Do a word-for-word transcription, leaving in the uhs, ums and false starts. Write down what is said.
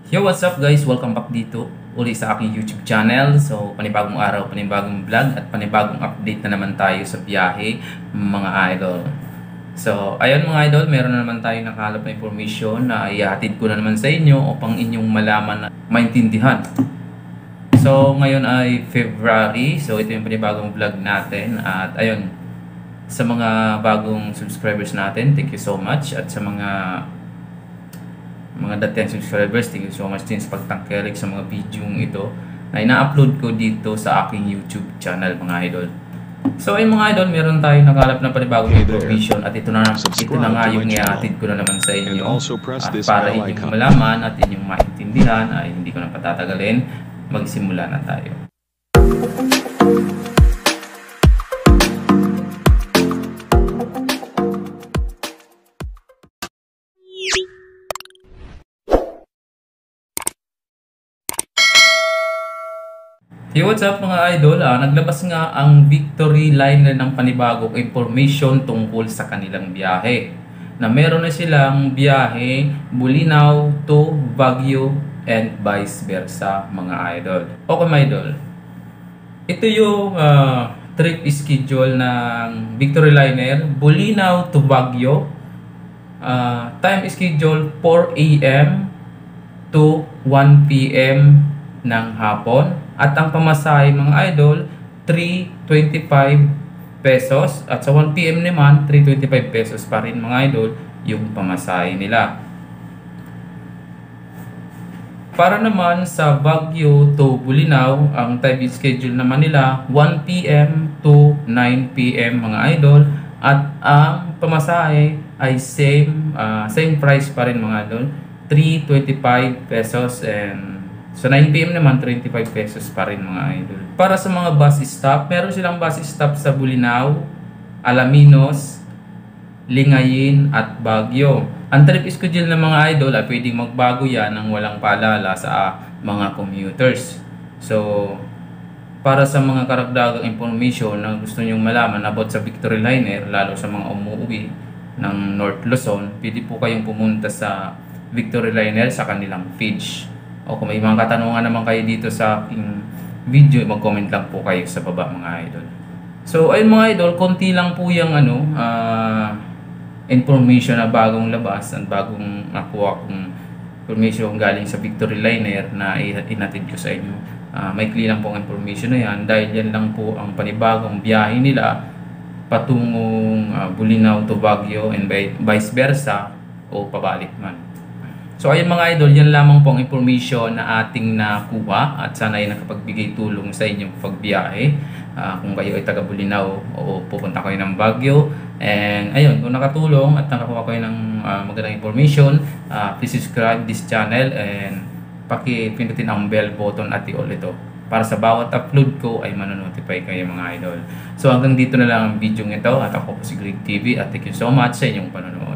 Yo, what's up guys? Welcome back dito uli sa aking YouTube channel. So, panibagong araw, panibagong vlog at panibagong update na naman tayo sa biyahe, mga idol. So, ayun mga idol, meron na naman tayo nakakalap na information na ihatid ko na naman sa inyo upang inyong malaman at maintindihan. So, ngayon ay February. So, ito yung panibagong vlog natin. At ayun, sa mga bagong subscribers natin, thank you so much. At sa mga mga dating subscribers, thank you so much din sa pagtangkilik sa mga video ito na ina-upload ko dito sa aking YouTube channel, mga idol. So ay mga idol, meron tayong nakalap na panibagong information at ito na, ito na nga yung ihatid ko na naman sa inyo. At para inyong malaman at inyong maintindihan ay hindi ko na patatagalin, magsimula na tayo. Hey, what's up mga idol? Ah, naglabas nga ang Victory Liner ng panibagong information tungkol sa kanilang biyahe. Na meron na silang biyahe Bolinao to Baguio and vice versa, mga idol. Okay mga idol, ito yung uh, trip schedule ng Victory Liner Bolinao to Baguio. Uh, time schedule four A M to one P M ng hapon. At ang pamasahe mga idol, three twenty-five pesos. At sa one P M naman, three twenty-five pesos pa rin mga idol yung pamasahe nila. Para naman sa Baguio to Bolinao, ang time schedule naman nila, one P M to nine P M mga idol. At ang pamasahe ay same, uh, same price pa rin mga idol, three twenty-five pesos, and sa nine P M naman, twenty-five pesos pa rin mga idol. Para sa mga bus stop, meron silang bus stop sa Bolinao, Alaminos, Lingayen at Baguio. Ang trip schedule ng mga idol ay pwedeng magbago yan ng walang paalala sa mga commuters. So, para sa mga karagdagang information na gusto nyong malaman about sa Victory Liner, lalo sa mga umuwi ng North Luzon, pwede po kayong pumunta sa Victory Liner sa kanilang page. O kung may mga katanungan naman kayo dito sa aking video, mag-comment lang po kayo sa baba mga idol. So ayun mga idol, konti lang po yung ano, uh, information na bagong labas at bagong nakuha kong information galing sa Victory Liner na inatid ko sa inyo. Uh, maikli lang po ang information na yan dahil yan lang po ang panibagong biyahe nila patungong uh, Bolinao to Baguio and vice versa o pabalik man. So ayun mga idol, yan lamang pong information na ating nakuha at sana ay nakapagbigay tulong sa inyong pagbiyahe. Uh, kung kayo ay taga Bolinao o pupunta kayo ng Baguio. And ayun, kung nakatulong at nakakuha kayo ng uh, magandang information, uh, please subscribe this channel and paki-pindutin ang bell button at i-all ito. Para sa bawat upload ko ay manonotify kayo mga idol. So hanggang dito na lang ang video ito at ako po si Greg T V at thank you so much sa inyong panonood.